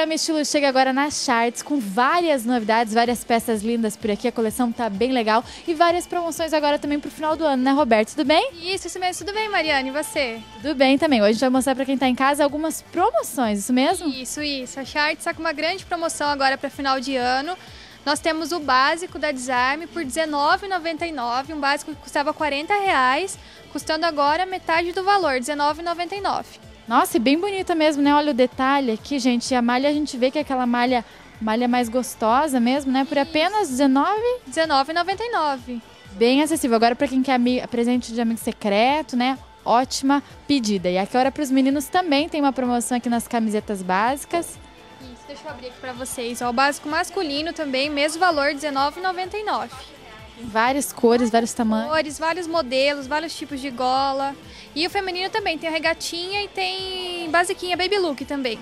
Exame Estilo chega agora na Charts com várias novidades, várias peças lindas por aqui. A coleção tá bem legal e várias promoções agora também pro final do ano, né, Roberto? Tudo bem? Isso mesmo. Tudo bem, Mariane? E você? Tudo bem também. Hoje a gente vai mostrar para quem tá em casa algumas promoções, isso mesmo? Isso. A Charts está com uma grande promoção agora para final de ano. Nós temos o básico da Desarme por R$19,99, um básico que custava R$40, custando agora metade do valor, R$19,99. Nossa, e bem bonita mesmo, né? Olha o detalhe aqui, gente. A malha, a gente vê que é aquela malha mais gostosa mesmo, né? Por apenas R$19,99. Bem acessível. Agora para quem quer presente de amigo secreto, né? Ótima pedida. E aqui, agora para os meninos também tem uma promoção aqui nas camisetas básicas. Isso, deixa eu abrir aqui para vocês. Ó, o básico masculino também, mesmo valor, R$19,99. Várias cores, vários tamanhos. Cores, vários modelos, vários tipos de gola. E o feminino também, tem a regatinha e tem basiquinha baby look também.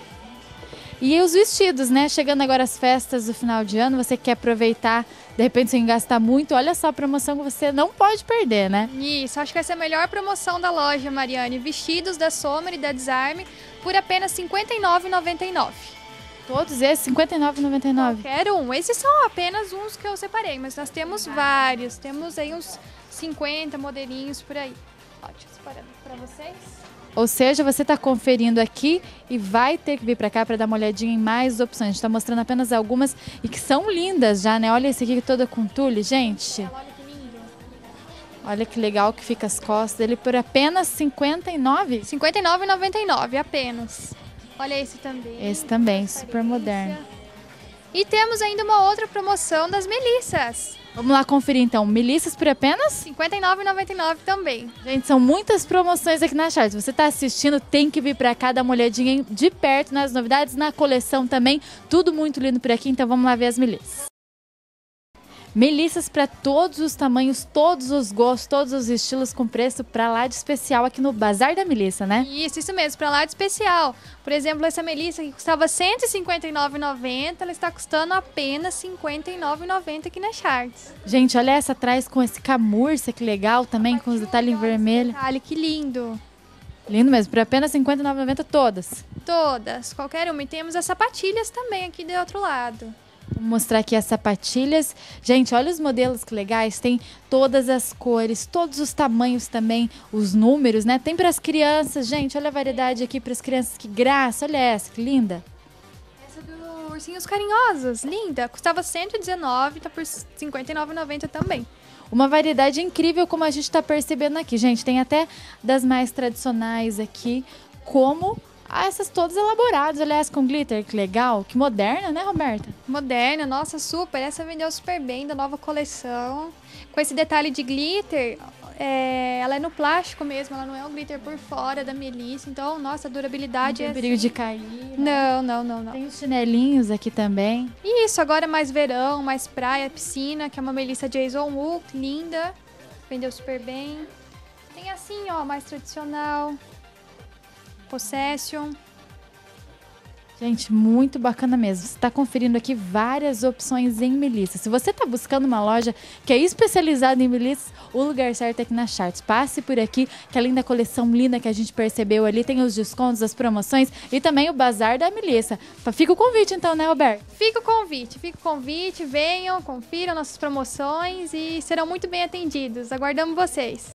E os vestidos, né? Chegando agora as festas do final de ano, você quer aproveitar, de repente sem gastar muito, olha só a promoção que você não pode perder, né? Isso, acho que essa é a melhor promoção da loja, Mariane. Vestidos da Sommer e da Desarme por apenas R$59,99. Todos esses, R$59,99. Qualquer um. Esses são apenas uns que eu separei, mas nós temos vários. Temos aí uns 50 modelinhos por aí. Ó, deixa eu separar para vocês. Ou seja, você está conferindo aqui e vai ter que vir para cá para dar uma olhadinha em mais opções. A gente está mostrando apenas algumas e que são lindas já, né? Olha esse aqui toda com tule, gente. Olha que lindo. Olha que legal que fica as costas dele por apenas R$59. R$59,99 apenas. Olha esse também. Esse também, super moderno. E temos ainda uma outra promoção das melissas. Vamos lá conferir então. Melissas por apenas R$59,99 também. Gente, são muitas promoções aqui na Charts. Você está assistindo, tem que vir para cá, dar uma olhadinha de perto nas novidades, na coleção também. Tudo muito lindo por aqui, então vamos lá ver as melissas. Melissas para todos os tamanhos, todos os gostos, todos os estilos, com preço para lá de especial aqui no Bazar da Melissa, né? Isso mesmo, para lá de especial. Por exemplo, essa melissa que custava R$159,90, ela está custando apenas R$59,90 aqui na Charts. Gente, olha essa atrás com esse camurça, que legal também, com os detalhes em vermelho. Detalhe, que lindo. Lindo mesmo, por apenas R$59,90 todas. Todas, qualquer uma. E temos as sapatilhas também aqui do outro lado. Vou mostrar aqui as sapatilhas. Gente, olha os modelos que legais. Tem todas as cores, todos os tamanhos também, os números, né? Tem para as crianças, gente. Olha a variedade aqui para as crianças. Que graça, olha essa, que linda. Essa do Ursinhos Carinhosos, linda. Custava R$119, tá por R$59,90 também. Uma variedade incrível, como a gente está percebendo aqui. Gente, tem até das mais tradicionais aqui, como... essas todas elaboradas, aliás, com glitter, que legal, que moderna, né, Roberta? Moderna, nossa, super, essa vendeu super bem, da nova coleção. Com esse detalhe de glitter, ela é no plástico mesmo, ela não é um glitter por fora da melissa, então, nossa, a durabilidade não tem é perigo assim. de cair. Né? Não. Tem os chinelinhos aqui também. E isso, agora mais verão, mais praia, piscina, que é uma melissa Jason Wook, linda, vendeu super bem. Tem assim, ó, mais tradicional. Possession. Gente, muito bacana mesmo. Você está conferindo aqui várias opções em melissa. Se você está buscando uma loja que é especializada em melissas, o lugar certo é aqui na Charts. Passe por aqui, que além da coleção linda que a gente percebeu ali, tem os descontos, as promoções e também o Bazar da Melissa. Fica o convite então, né, Roberto? Fica o convite. Venham, confiram nossas promoções e serão muito bem atendidos. Aguardamos vocês.